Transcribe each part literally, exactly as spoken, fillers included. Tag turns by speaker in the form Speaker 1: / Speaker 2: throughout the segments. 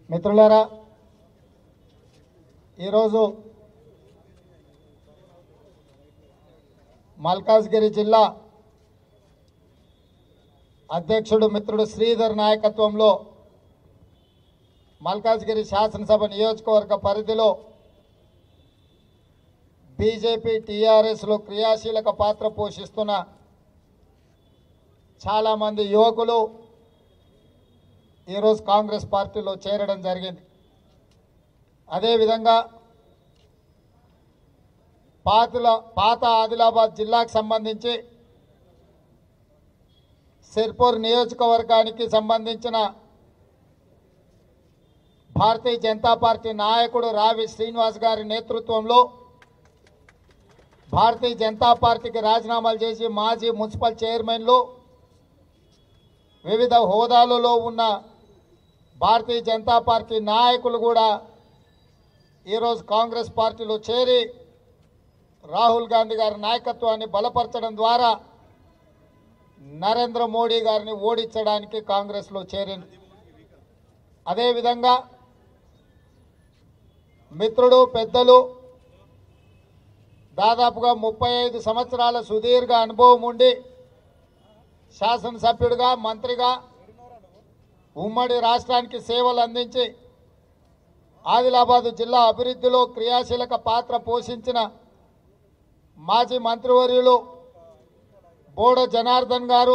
Speaker 1: మిత్రులారా, ఈరోజు మల్కాజ్గిరి జిల్లా అధ్యక్షుడు మిత్రుడు శ్రీధర్ నాయకత్వంలో మల్కాజ్గిరి శాసనసభ నియోజకవర్గ పరిధిలో బీజేపీ టీఆర్ఎస్లో క్రియాశీలక పాత్ర పోషిస్తున్న చాలామంది యువకులు ఈరోజు కాంగ్రెస్ పార్టీలో చేరడం జరిగింది. అదేవిధంగా పాతల పాత ఆదిలాబాద్ జిల్లాకు సంబంధించి సిర్పూర్ నియోజకవర్గానికి సంబంధించిన భారతీయ జనతా పార్టీ నాయకుడు రావి శ్రీనివాస్ గారి నేతృత్వంలో భారతీయ జనతా పార్టీకి రాజీనామాలు చేసి మాజీ మున్సిపల్ చైర్మన్లు వివిధ హోదాలలో ఉన్న భారతీయ జనతా పార్టీ నాయకులు కూడా ఈరోజు కాంగ్రెస్ పార్టీలో చేరి రాహుల్ గాంధీ గారి నాయకత్వాన్ని బలపరచడం ద్వారా నరేంద్ర మోడీ గారిని ఓడించడానికి కాంగ్రెస్లో చేరింది. అదేవిధంగా మిత్రుడు పెద్దలు దాదాపుగా ముప్పై ఐదు సంవత్సరాల సుదీర్ఘ అనుభవం ఉండి శాసనసభ్యుడిగా మంత్రిగా ఉమ్మడి రాష్ట్రానికి సేవలు అందించి ఆదిలాబాద్ జిల్లా అభివృద్ధిలో క్రియాశీలక పాత్ర పోషించిన మాజీ మంత్రివర్యులు బోడ జనార్దన్ గారు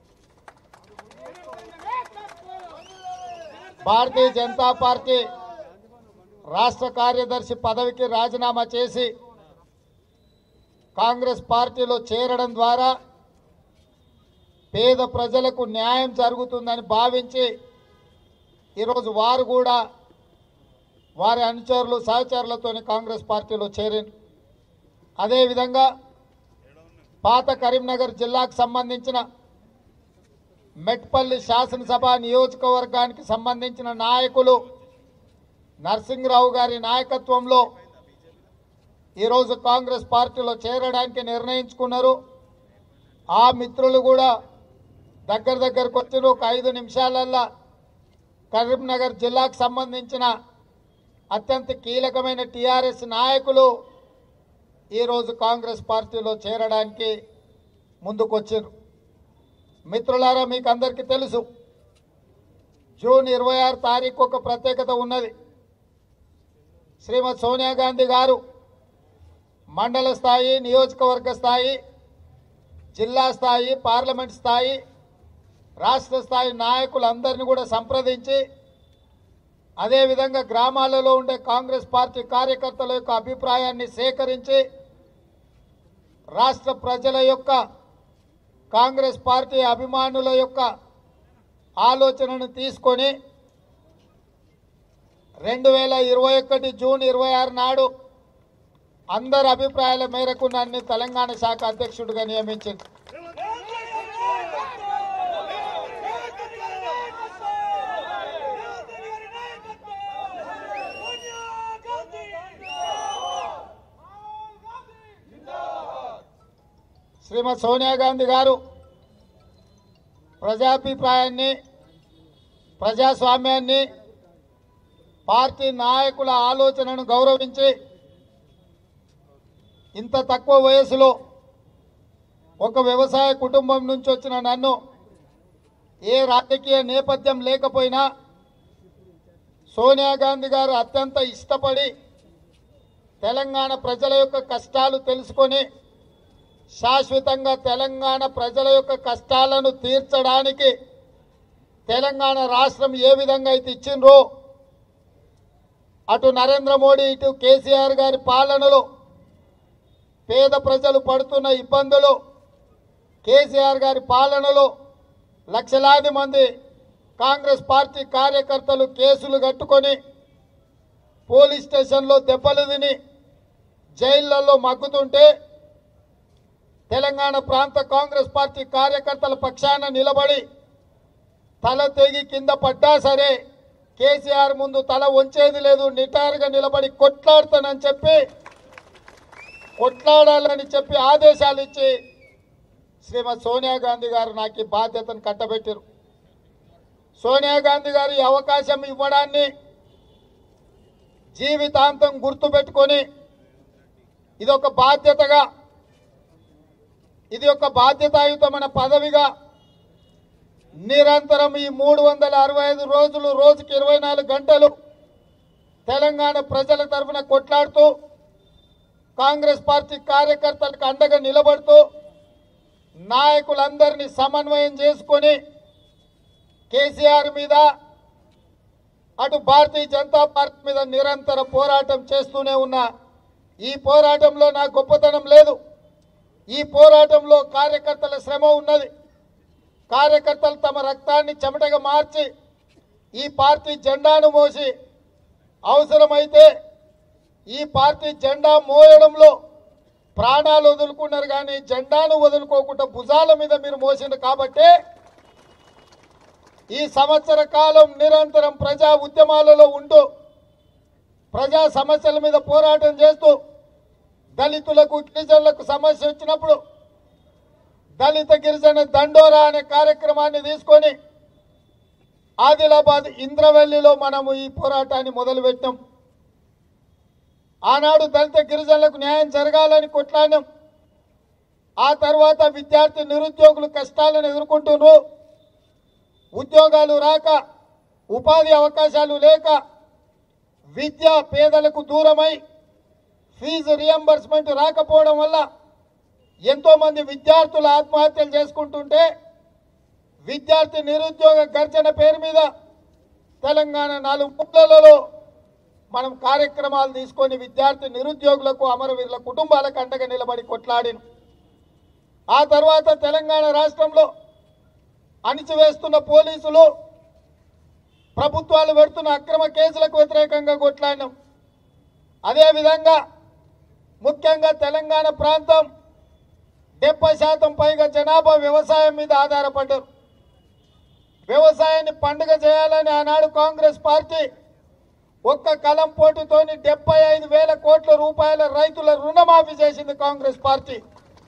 Speaker 1: భారతీయ జనతా పార్టీ రాష్ట్ర కార్యదర్శి పదవికి రాజీనామా చేసి కాంగ్రెస్ పార్టీలో చేరడం ద్వారా పేద ప్రజలకు న్యాయం జరుగుతుందని భావించి ఈరోజు వారు కూడా వారి అనుచరులు సహచరులతో కాంగ్రెస్ పార్టీలో చేరారు. అదేవిధంగా పాత కరీంనగర్ జిల్లాకు సంబంధించిన మెట్పల్లి శాసనసభ నియోజకవర్గానికి సంబంధించిన నాయకులు నరసింహరావు గారి నాయకత్వంలో ఈరోజు కాంగ్రెస్ పార్టీలో చేరడానికి నిర్ణయించుకున్నారు. ఆ మిత్రులు కూడా దగ్గర దగ్గరకు వచ్చిన ఒక ఐదు నిమిషాలల్లా కరీంనగర్ జిల్లాకు సంబంధించిన అత్యంత కీలకమైన టీఆర్ఎస్ నాయకులు ఈరోజు కాంగ్రెస్ పార్టీలో చేరడానికి ముందుకొచ్చారు. మిత్రులారా, మీకు అందరికీ తెలుసు, జూన్ ఇరవై ఆరు తారీఖు ఒక ప్రత్యేకత ఉన్నది. శ్రీమతి సోనియా గాంధీ గారు మండల స్థాయి, నియోజకవర్గ స్థాయి, జిల్లా స్థాయి, పార్లమెంట్ స్థాయి, రాష్ట్ర స్థాయి నాయకులందరినీ కూడా సంప్రదించి అదేవిధంగా గ్రామాలలో ఉండే కాంగ్రెస్ పార్టీ కార్యకర్తల యొక్క అభిప్రాయాన్ని సేకరించి రాష్ట్ర ప్రజల యొక్క కాంగ్రెస్ పార్టీ అభిమానుల యొక్క ఆలోచనను తీసుకొని రెండు వేల ఇరవై ఒకటి జూన్ ఇరవై ఆరు నాడు అందరి అభిప్రాయాల మేరకు నన్ను తెలంగాణ శాఖ అధ్యక్షుడిగా నియమించింది. శ్రీమతి సోనియా గాంధీ గారు ప్రజాభిప్రాయాన్ని, ప్రజాస్వామ్యాన్ని, పార్టీ నాయకుల ఆలోచనను గౌరవించి ఇంత తక్కువ వయసులో ఒక వ్యవసాయ కుటుంబం నుంచి వచ్చిన నన్ను, ఏ రాజకీయ నేపథ్యం లేకపోయినా సోనియా గాంధీ గారు అత్యంత ఇష్టపడి తెలంగాణ ప్రజల యొక్క కష్టాలు తెలుసుకొని శాశ్వతంగా తెలంగాణ ప్రజల యొక్క కష్టాలను తీర్చడానికి తెలంగాణ రాష్ట్రం ఏ విధంగా అయితే ఇచ్చిండ్రో అటు నరేంద్ర మోడీ ఇటు కేసీఆర్ గారి పాలనలో పేద ప్రజలు పడుతున్న ఇబ్బందులు, కేసీఆర్ గారి పాలనలో లక్షలాది మంది కాంగ్రెస్ పార్టీ కార్యకర్తలు కేసులు కట్టుకొని పోలీస్ స్టేషన్లో దెబ్బలు తిని జైళ్లలో మగ్గుతుంటే తెలంగాణ ప్రాంత కాంగ్రెస్ పార్టీ కార్యకర్తల పక్షాన నిలబడి తల తెగి కింద పడ్డా సరే కేసీఆర్ ముందు తల వంచేది లేదు, నిటారుగా నిలబడి కొట్లాడతానని చెప్పి కొట్లాడాలని చెప్పి ఆదేశాలు ఇచ్చి శ్రీమతి సోనియా గాంధీ గారు నాకు ఈ బాధ్యతను కట్టబెట్టారు. సోనియా గాంధీ గారు ఈ అవకాశం ఇవ్వడాన్ని జీవితాంతం గుర్తుపెట్టుకొని ఇది ఒక బాధ్యతగా, ఇది ఒక బాధ్యతాయుతమైన పదవిగా నిరంతరం ఈ మూడు వందల అరవై ఐదు రోజులు రోజుకి ఇరవై నాలుగు గంటలు తెలంగాణ ప్రజల తరఫున కొట్లాడుతూ కాంగ్రెస్ పార్టీ కార్యకర్తలకు అండగా నిలబడుతూ నాయకులందరినీ సమన్వయం చేసుకొని కేసీఆర్ మీద అటు భారతీయ జనతా పార్టీ మీద నిరంతర పోరాటం చేస్తూనే ఉన్నా. ఈ పోరాటంలో నా గొప్పతనం లేదు. ఈ పోరాటంలో కార్యకర్తల శ్రమ ఉన్నది. కార్యకర్తలు తమ రక్తాన్ని చెమటగా మార్చి ఈ పార్టీ జెండాను మోసి అవసరమైతే ఈ పార్టీ జెండా మోయడంలో ప్రాణాలు వదులుకున్నారు, కానీ జెండాను వదులుకోకుండా భుజాల మీద మీరు మోసిండు. కాబట్టి ఈ సంవత్సర కాలం నిరంతరం ప్రజా ఉద్యమాలలో ఉంటూ ప్రజా సమస్యల మీద పోరాటం చేస్తూ దళితులకు గిరిజనులకు సమస్య వచ్చినప్పుడు దళిత గిరిజన దండోరా అనే కార్యక్రమాన్ని తీసుకొని ఆదిలాబాద్ ఇంద్రవెల్లిలో మనము ఈ పోరాటాన్ని మొదలుపెట్టాం. ఆనాడు దళిత గిరిజనులకు న్యాయం జరగాలని కొట్లాడినాం. ఆ తర్వాత విద్యార్థి నిరుద్యోగులు కష్టాలను ఎదుర్కొంటున్నారు. ఉద్యోగాలు రాక, ఉపాధి అవకాశాలు లేక, విద్య పేదలకు దూరమై ఫీజు రియంబర్స్మెంట్ రాకపోవడం వల్ల ఎంతో మంది విద్యార్థులు ఆత్మహత్యలు చేసుకుంటుంటే విద్యార్థి నిరుద్యోగ గర్జన పేరు మీద తెలంగాణ నాలుగు మూలలలో మనం కార్యక్రమాలు తీసుకొని విద్యార్థి నిరుద్యోగులకు, అమరవీరుల కుటుంబాలకు అండగా నిలబడి కొట్లాడిన. ఆ తర్వాత తెలంగాణ రాష్ట్రంలో అణిచివేస్తున్న పోలీసులు, ప్రభుత్వాలు పెడుతున్న అక్రమ కేసులకు వ్యతిరేకంగా కొట్లాడినాం. అదేవిధంగా ముఖ్యంగా తెలంగాణ ప్రాంతం డెబ్బై శాతం పైగా జనాభా వ్యవసాయం మీద ఆధారపడ్డారు. వ్యవసాయాన్ని పండుగ చేయాలని ఆనాడు కాంగ్రెస్ పార్టీ ఒక్క కలం పోటుతోని డెబ్బై ఐదు వేల కోట్ల రూపాయల రైతుల రుణమాఫీ చేసింది కాంగ్రెస్ పార్టీ.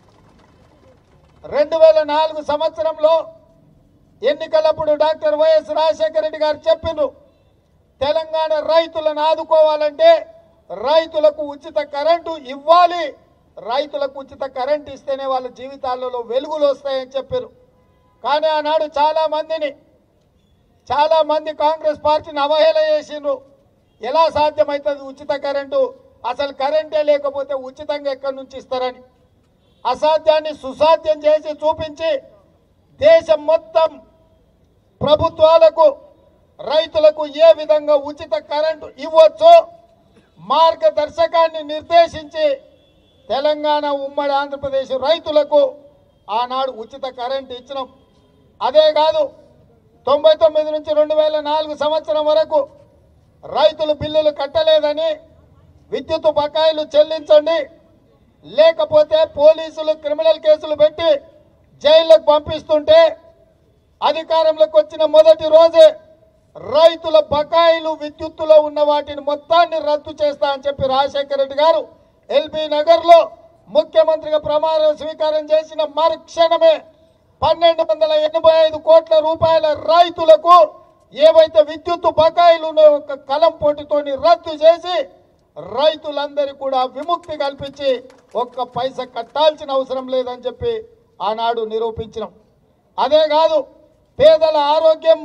Speaker 1: రెండు వేల నాలుగు సంవత్సరంలో ఎన్నికలప్పుడు డాక్టర్ వైఎస్ రాజశేఖర రెడ్డి గారు చెప్పిండ్రు, తెలంగాణ రైతులను ఆదుకోవాలంటే రైతులకు ఉచిత కరెంటు ఇవ్వాలి, రైతులకు ఉచిత కరెంటు ఇస్తేనే వాళ్ళ జీవితాలలో వెలుగులు వస్తాయని చెప్పారు. కానీ ఆనాడు చాలా మందిని చాలా మంది కాంగ్రెస్ పార్టీని అవహేళ చేసిండ్రు. ఎలా సాధ్యమవుతుంది ఉచిత కరెంటు, అసలు కరెంటే లేకపోతే ఉచితంగా ఎక్కడి నుంచి ఇస్తారని అసాధ్యాన్ని సుసాధ్యం చేసి చూపించి దేశం మొత్తం ప్రభుత్వాలకు రైతులకు ఏ విధంగా ఉచిత కరెంటు ఇవ్వచ్చో మార్గదర్శకాన్ని నిర్దేశించి తెలంగాణ ఉమ్మడి ఆంధ్రప్రదేశ్ రైతులకు ఆనాడు ఉచిత కరెంటు ఇచ్చినాం. అదే కాదు, తొంభై తొమ్మిది నుంచి రెండు వేల నాలుగు సంవత్సరం వరకు రైతులు బిల్లులు కట్టలేదని విద్యుత్ బకాయిలు చెల్లించండి, లేకపోతే పోలీసులు క్రిమినల్ కేసులు పెట్టి జైళ్లకు పంపిస్తుంటే అధికారంలోకి వచ్చిన మొదటి రోజే రైతుల బకాయిలు విద్యుత్తులో ఉన్న వాటిని మొత్తాన్ని రద్దు చేస్తా అని చెప్పి రాజశేఖర రెడ్డి గారు ఎల్బీ నగర్ లో ముఖ్యమంత్రిగా ప్రమాణ స్వీకారం చేసిన మరుక్షణమే పన్నెండు వందల ఎనభై ఐదు కోట్ల రూపాయల రైతులకు ఏవైతే విద్యుత్ బకాయిలు ఉన్నాయో ఒక కలం పోటీతోని రద్దు చేసి రైతులందరికీ కూడా విముక్తి కల్పించి ఒక్క పైసా కట్టాల్సిన అవసరం లేదని చెప్పి ఆనాడు నిరూపించినాం. అదే కాదు, పేదల ఆరోగ్యం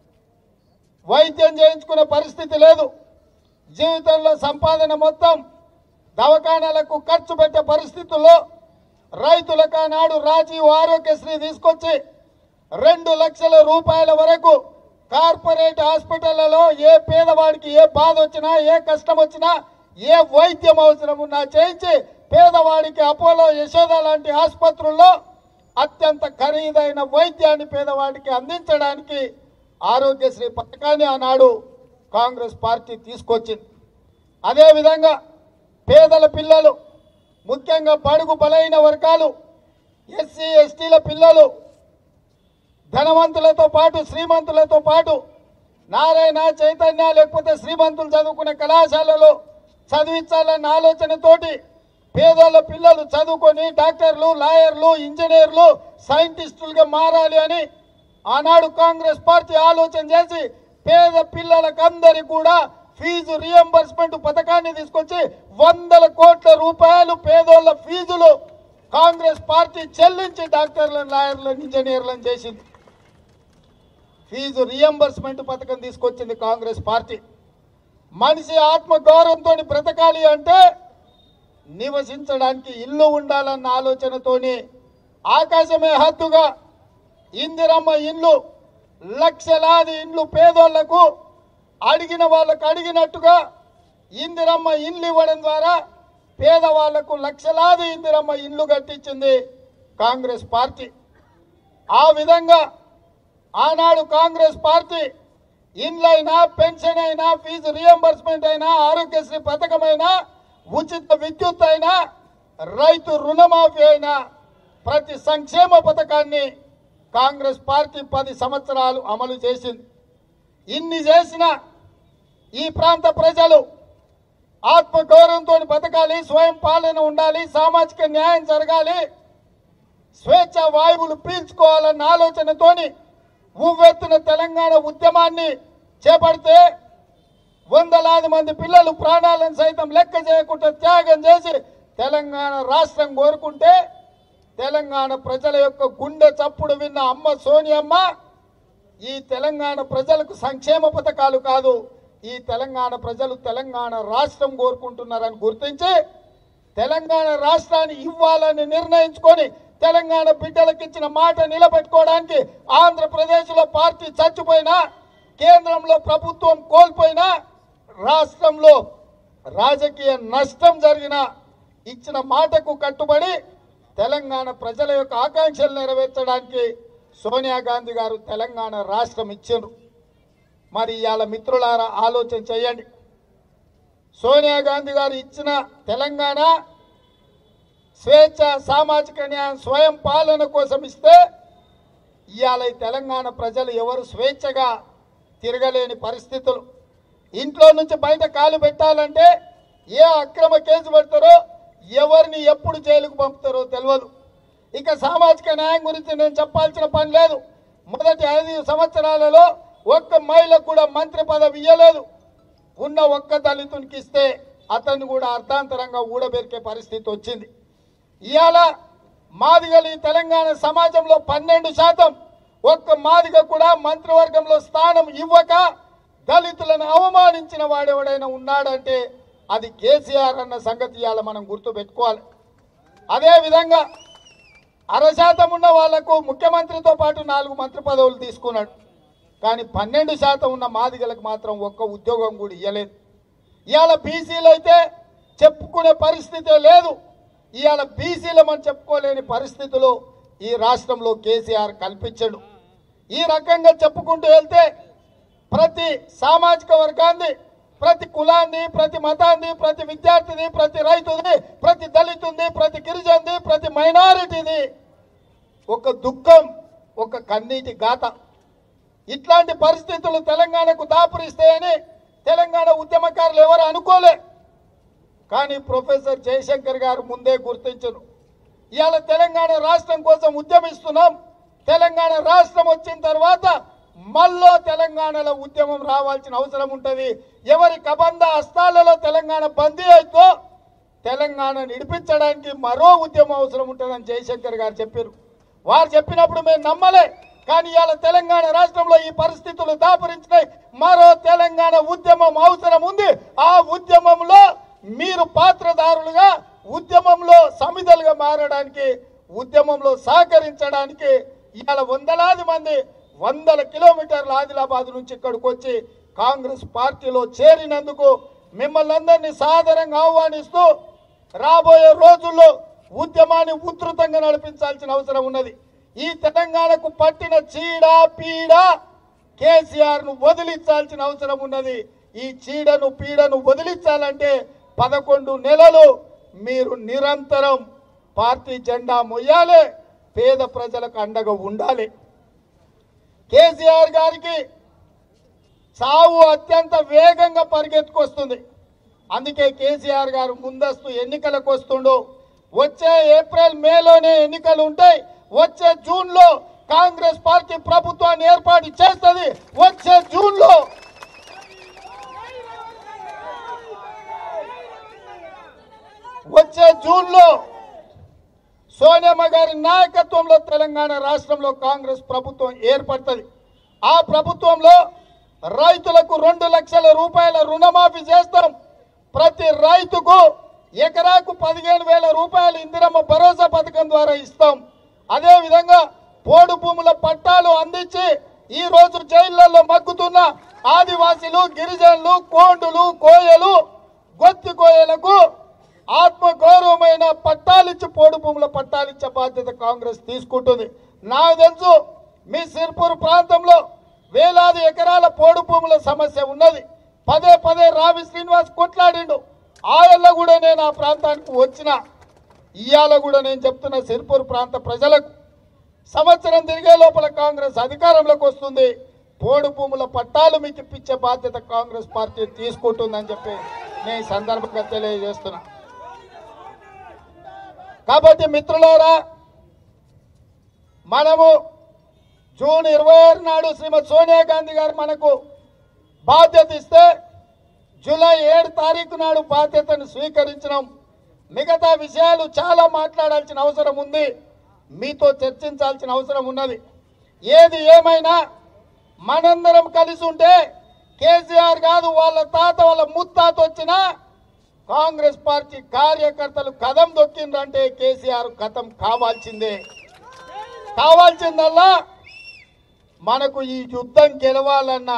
Speaker 1: వైద్యం చేయించుకునే పరిస్థితి లేదు, జీవితంలో సంపాదన మొత్తం దవాఖానాలకు ఖర్చు పెట్టే పరిస్థితుల్లో రైతులకు ఆనాడు రాజీవ్ ఆరోగ్యశ్రీ తీసుకొచ్చి రెండు లక్షల రూపాయల వరకు కార్పొరేట్ హాస్పిటళ్లలో ఏ పేదవాడికి ఏ బాధ వచ్చినా, ఏ కష్టం వచ్చినా, ఏ వైద్యం అవసరం ఉన్నా చేయించి పేదవాడికి అపోలో, యశోద లాంటి ఆసుపత్రుల్లో అత్యంత ఖరీదైన వైద్యాన్ని పేదవాడికి అందించడానికి ఆరోగ్యశ్రీ పథకాన్ని ఆనాడు కాంగ్రెస్ పార్టీ తీసుకొచ్చింది. అదేవిధంగా పేదల పిల్లలు, ముఖ్యంగా బడుగు బలైన వర్గాలు, ఎస్సీ ఎస్టీల పిల్లలు ధనవంతులతో పాటు శ్రీమంతులతో పాటు నారాయణ, చైతన్య లేకపోతే శ్రీమంతులు చదువుకునే కళాశాలలో చదివించాలన్న ఆలోచనతోటి పేదల పిల్లలు చదువుకొని డాక్టర్లు, లాయర్లు, ఇంజనీర్లు, సైంటిస్టులుగా మారాలి అని ఆనాడు కాంగ్రెస్ పార్టీ ఆలోచన చేసి పేద పిల్లలకందరికీ కూడా ఫీజు రియంబర్స్మెంట్ పథకాన్ని తీసుకొచ్చి వందల కోట్ల రూపాయలు పేదోళ్ల ఫీజులు కాంగ్రెస్ పార్టీ చెల్లించి డాక్టర్లను లాయర్లను ఇంజనీర్లను చేసింది. ఫీజు రియంబర్స్మెంట్ పథకం తీసుకొచ్చింది కాంగ్రెస్ పార్టీ. మనిషి ఆత్మ గౌరవంతో బ్రతకాలి అంటే నివసించడానికి ఇల్లు ఉండాలన్న ఆలోచనతోని ఆకాశమే హద్దుగా ఇందిరమ్మ ఇండ్లు లక్షలాది ఇండ్లు పేదోళ్లకు అడిగిన వాళ్ళకు అడిగినట్టుగా ఇందిరమ్మ ఇండ్లు ఇవ్వడం ద్వారా పేదవాళ్లకు లక్షలాది ఇందిరమ్మ ఇండ్లు కట్టించింది కాంగ్రెస్ పార్టీ. ఆ విధంగా ఆనాడు కాంగ్రెస్ పార్టీ ఇండ్లైనా పెన్షన్ అయినా ఫీజు రియంబర్స్మెంట్ అయినా ఆరోగ్యశ్రీ పథకమైనా ఉచిత విద్యుత్ అయినా రైతు రుణమాఫీ అయినా ప్రతి సంక్షేమ పథకాన్ని కాంగ్రెస్ పార్టీ పది సంవత్సరాలు అమలు చేసింది. ఇన్ని చేసిన ఈ ప్రాంత ప్రజలు ఆత్మగౌరవంతో బతకాలి, స్వయం పాలన ఉండాలి, సామాజిక న్యాయం జరగాలి, స్వేచ్ఛ వాయువులు పీల్చుకోవాలన్న ఆలోచనతోని ఉవ్వెత్తున తెలంగాణ ఉద్యమాన్ని చేపడితే వందలాది మంది పిల్లలు ప్రాణాలను సైతం లెక్క చేయకుండా త్యాగం చేసి తెలంగాణ రాష్ట్రం కోరుకుంటే తెలంగాణ ప్రజల యొక్క గుండె చప్పుడు విన్న అమ్మ సోనియమ్మ ఈ తెలంగాణ ప్రజలకు సంక్షేమ పథకాలు కాదు, ఈ తెలంగాణ ప్రజలు తెలంగాణ రాష్ట్రం కోరుకుంటున్నారని గుర్తించి తెలంగాణ రాష్ట్రాన్ని ఇవ్వాలని నిర్ణయించుకొని తెలంగాణ బిడ్డలకు ఇచ్చిన మాట నిలబెట్టుకోవడానికి ఆంధ్రప్రదేశ్లో పార్టీ చచ్చిపోయినా, కేంద్రంలో ప్రభుత్వం కోల్పోయినా, రాష్ట్రంలో రాజకీయ నష్టం జరిగినా ఇచ్చిన మాటకు కట్టుబడి తెలంగాణ ప్రజల యొక్క ఆకాంక్షలు నెరవేర్చడానికి సోనియా గాంధీ గారు తెలంగాణ రాష్ట్రం ఇచ్చారు. మరి ఇవాళ మిత్రులారా ఆలోచన చేయండి. సోనియా గాంధీ గారు ఇచ్చిన తెలంగాణ స్వేచ్ఛ, సామాజిక న్యాయం, స్వయం పాలన కోసం ఇస్తే ఇవాళ ఈ తెలంగాణ ప్రజలు ఎవరు స్వేచ్ఛగా తిరగలేని పరిస్థితులు. ఇంట్లో నుంచి బయట కాలు పెట్టాలంటే ఏ అక్రమ కేసు పెడతారో, ఎవరిని ఎప్పుడు జైలుకు పంపుతారో తెలియదు. ఇక సామాజిక న్యాయం గురించి నేను చెప్పాల్సిన పని లేదు. మొదటి ఐదు సంవత్సరాలలో ఒక్క మహిళకు కూడా మంత్రి పదవి ఇవ్వలేదు. ఉన్న ఒక్క దళితునికి ఇస్తే అతన్ని కూడా అర్థాంతరంగా ఊడబెరికే పరిస్థితి వచ్చింది. ఇవాళ మాదిగలు ఈ తెలంగాణ సమాజంలో పన్నెండు శాతం, ఒక్క మాదిగ కూడా మంత్రివర్గంలో స్థానం ఇవ్వక దళితులను అవమానించిన వాడెవడైనా ఉన్నాడంటే అది కేసీఆర్ అన్న సంగతి ఇవాళ మనం గుర్తు పెట్టుకోవాలి. అదేవిధంగా అరశాతం ఉన్న వాళ్లకు ముఖ్యమంత్రితో పాటు నాలుగు మంత్రి పదవులు తీసుకున్నాడు. కానీ పన్నెండు శాతం ఉన్న మాదిగలకు మాత్రం ఒక్క ఉద్యోగం కూడా ఇవ్వలేదు. ఇవాళ బీసీలు అయితే చెప్పుకునే పరిస్థితే లేదు. ఇవాళ బీసీలమని చెప్పుకోలేని పరిస్థితులు ఈ రాష్ట్రంలో కేసీఆర్ కల్పించాడు. ఈ రకంగా చెప్పుకుంటూ వెళ్తే ప్రతి సామాజిక వర్గాన్ని, ప్రతి కులాన్ని, ప్రతి మతాన్ని, ప్రతి విద్యార్థిని, ప్రతి రైతుని, ప్రతి దళితుని, ప్రతి గిరిజనుది, ప్రతి మైనారిటీది ఒక దుఃఖం, ఒక కన్నీటి గాథ. ఇట్లాంటి పరిస్థితులు తెలంగాణకు దాపురిస్తాయని తెలంగాణ ఉద్యమకారులు ఎవరు అనుకోలే. కానీ ప్రొఫెసర్ జయశంకర్ గారు ముందే గుర్తించరు. ఇవాళ తెలంగాణ రాష్ట్రం కోసం ఉద్యమిస్తున్నాం. తెలంగాణ రాష్ట్రం వచ్చిన తర్వాత మళ్ళీ తెలంగాణలో ఉద్యమం రావాల్సిన అవసరం ఉంటుంది. ఎవరి కబంధ హస్తాలలో తెలంగాణ బందీ అయితో తెలంగాణ నిడిపించడానికి మరో ఉద్యమం అవసరం ఉంటుందని జయశంకర్ గారు చెప్పారు. వారు చెప్పినప్పుడు మేము నమ్మలే. కానీ ఇవాళ తెలంగాణ రాష్ట్రంలో ఈ పరిస్థితులు దాపురించినాయి. మరో తెలంగాణ ఉద్యమం అవసరం ఉంది. ఆ ఉద్యమంలో మీరు పాత్రదారులుగా, ఉద్యమంలో సమిధలుగా మారడానికి, ఉద్యమంలో సహకరించడానికి ఇవాళ వందలాది మంది వందల కిలోమీటర్ల ఆదిలాబాద్ నుంచి ఇక్కడికి వచ్చి కాంగ్రెస్ పార్టీలో చేరినందుకు మిమ్మల్ని అందరినీ సాదరంగా ఆహ్వానిస్తూ రాబోయే రోజుల్లో ఉద్యమాన్ని ఉధృతంగా నడిపించాల్సిన అవసరం ఉన్నది. ఈ తెలంగాణకు పట్టిన చీడ పీడ కేసీఆర్ ను వదిలించాల్సిన అవసరం ఉన్నది. ఈ చీడను పీడను వదిలించాలంటే పదకొండు నెలలు మీరు నిరంతరం పార్టీ జెండా మొయ్యాలి, పేద ప్రజలకు అండగా ఉండాలి. కేసీఆర్ గారికి చావు అత్యంత వేగంగా పరిగెత్తుకొస్తుంది. అందుకే కేసీఆర్ గారు ముందస్తు ఎన్నికలకు వస్తుండు. వచ్చే ఏప్రిల్ మేలోనే ఎన్నికలు ఉంటాయి. వచ్చే జూన్ లో కాంగ్రెస్ పార్టీ ప్రభుత్వాన్ని ఏర్పాటు చేస్తుంది. వచ్చే జూన్ లో వచ్చే జూన్లో సోనియమ్మ గారి నాయకత్వంలో తెలంగాణ రాష్ట్రంలో కాంగ్రెస్ ప్రభుత్వం ఏర్పడుతుంది. ఆ ప్రభుత్వంలో రైతులకు రెండు లక్షల రూపాయల రుణమాఫీ చేస్తాం. ప్రతి రైతుకు ఎకరాకు పదిహేను వేల రూపాయలు ఇందిరమ్మ భరోసా పథకం ద్వారా ఇస్తాం. అదేవిధంగా పోడు భూముల పట్టాలు అందించి ఈ రోజు జైళ్లలో మగ్గుతున్న ఆదివాసీలు, గిరిజనులు, కోండులు, కోయలు, గొత్తి కోయలకు ఆత్మగౌరవమైన పట్టాలిచ్చి పోడు భూముల పట్టాలిచ్చే బాధ్యత కాంగ్రెస్ తీసుకుంటుంది. నాకు తెలుసు మీ సిర్పూర్ ప్రాంతంలో వేలాది ఎకరాల పోడు భూముల సమస్య ఉన్నది. పదే పదే రావి శ్రీనివాస్ కొట్లాడిండు. ఆయల్ల కూడా నేను ఆ ప్రాంతానికి వచ్చిన ఇవాళ కూడా నేను చెప్తున్న సిర్పూర్ ప్రాంత ప్రజలకు సంవత్సరం తిరిగే లోపల కాంగ్రెస్ అధికారంలోకి వస్తుంది. పోడు భూముల పట్టాలు మీకు ఇప్పించే బాధ్యత కాంగ్రెస్ పార్టీ తీసుకుంటుందని చెప్పి నేను ఈ సందర్భంగా తెలియజేస్తున్నా. కాబట్టి మిత్రులారా, మనము జూన్ ఇరవై ఆరు నాడు శ్రీమతి సోనియా గాంధీ గారు మనకు బాధ్యత ఇస్తే జూలై ఏడు తారీఖు నాడు బాధ్యతను స్వీకరించినాం. మిగతా విషయాలు చాలా మాట్లాడాల్సిన అవసరం ఉంది, మీతో చర్చించాల్సిన అవసరం ఉన్నది. ఏది ఏమైనా మనందరం కలిసి ఉంటే కేసీఆర్ కాదు, వాళ్ళ తాత వాళ్ళ ముత్తాత వచ్చినా కాంగ్రెస్ పార్టీ కార్యకర్తలు కదం దొక్కిందంటే కేసీఆర్ కథం కావాల్సిందే. కావాల్సిందల్లా మనకు ఈ యుద్ధం గెలవాలన్న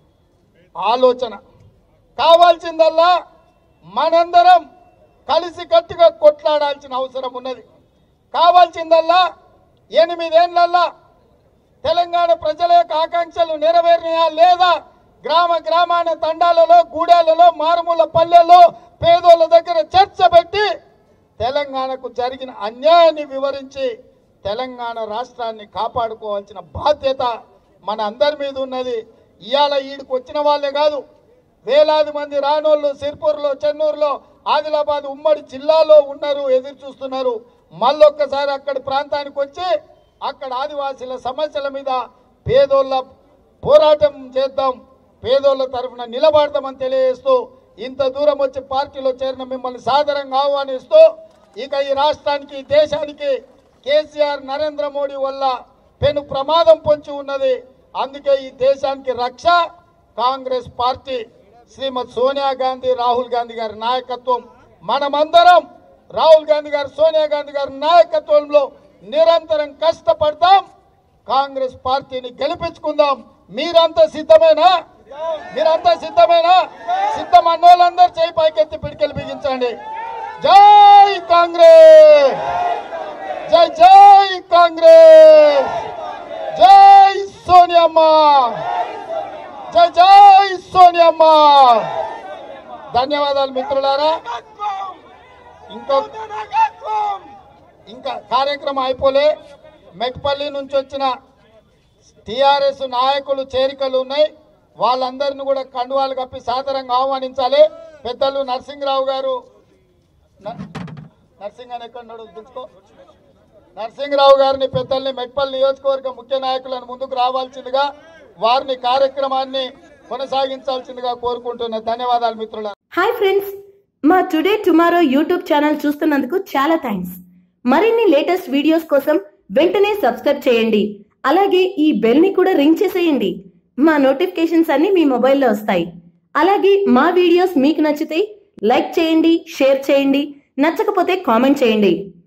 Speaker 1: ఆలోచన, కావాల్సిందల్లా మనందరం కలిసి గట్టిగా కొట్లాడాల్సిన అవసరం ఉన్నది. కావాల్సిందల్లా ఎనిమిదేళ్లల్లా తెలంగాణ ప్రజల యొక్క ఆకాంక్షలు నెరవేరినాయా లేదా, గ్రామ గ్రామాన తండాలలో, గూడాలలో, మారుమూల పల్లెల్లో పేదోళ్ళ దగ్గర చర్చ పెట్టి తెలంగాణకు జరిగిన అన్యాయాన్ని వివరించి తెలంగాణ రాష్ట్రాన్ని కాపాడుకోవాల్సిన బాధ్యత మన అందరి మీద ఉన్నది. ఇవాళ ఈడికి వచ్చిన వాళ్ళే కాదు, వేలాది మంది రానోళ్ళు సిర్పూర్లో, చెన్నూరులో, ఆదిలాబాద్ ఉమ్మడి జిల్లాలో ఉన్నారు, ఎదురు చూస్తున్నారు. మళ్ళొక్కసారి అక్కడి ప్రాంతానికి వచ్చి అక్కడ ఆదివాసీల సమస్యల మీద పేదోళ్ళ పోరాటం చేద్దాం, పేదోళ్ళ తరఫున నిలబడతామని తెలియజేస్తూ ఇంత దూరం వచ్చి పార్టీలో చేరిన మిమ్మల్ని సాదరంగా ఆహ్వానిస్తూ, ఇక ఈ రాష్ట్రానికి, దేశానికి కేసీఆర్ నరేంద్ర మోడీ వల్ల పెను ప్రమాదం పొంచి ఉన్నది. అందుకే ఈ దేశానికి రక్ష కాంగ్రెస్ పార్టీ, శ్రీమతి సోనియా గాంధీ, రాహుల్ గాంధీ గారి నాయకత్వం. మనమందరం రాహుల్ గాంధీ గారు, సోనియా గాంధీ గారి నాయకత్వంలో నిరంతరం కష్టపడతాం, కాంగ్రెస్ పార్టీని గెలిపించుకుందాం. మీరంతా సిద్ధమేనా? మీరంతా సిద్ధమేనా? సిద్ధం అన్నోళ్ళందరూ చేయి పైకెత్తి పిడికెళ్ళి బిగించండి. జై కాంగ్రెస్, జై జై కాంగ్రెస్, జై సోనియమ్మ, జై జై సోనియమ్మ. ధన్యవాదాలు మిత్రులారా. ఇంకో ఇంకా కార్యక్రమం అయిపోలే. మెట్పల్లి నుంచి వచ్చిన టిఆర్ఎస్ నాయకులు చేరికలు ఉన్నాయి, వాళ్ళందరినీ కూడా కండువాలు కప్పి సాదరంగా ఆహ్వానించాలి. పెద్దలు నరసింహరావు గారు, నరసింహ అని ఎక్కడ తెలుసుకో, నరసింహరావు గారిని పెద్దల్ని మెట్పల్లి నియోజకవర్గ ముఖ్య నాయకులను ముందుకు రావాల్సిందిగా, వారిని కార్యక్రమాన్ని కొనసాగించాల్సిందిగా కోరుకుంటున్నా. ధన్యవాదాలు మిత్రుల.
Speaker 2: హాయ్ ఫ్రెండ్స్, మా టుడే టుమారో యూట్యూబ్ ఛానల్ చూస్తున్నందుకు చాలా థ్యాంక్స్. మరిన్ని లేటెస్ట్ వీడియోస్ కోసం వెంటనే సబ్స్క్రైబ్ చేయండి. అలాగే ఈ బెల్ ని కూడా రింగ్ చేసేయండి. మా నోటిఫికేషన్స్ అన్ని మీ మొబైల్లో వస్తాయి. అలాగే మా వీడియోస్ మీకు నచ్చితే లైక్ చేయండి, షేర్ చేయండి, నచ్చకపోతే కామెంట్ చేయండి.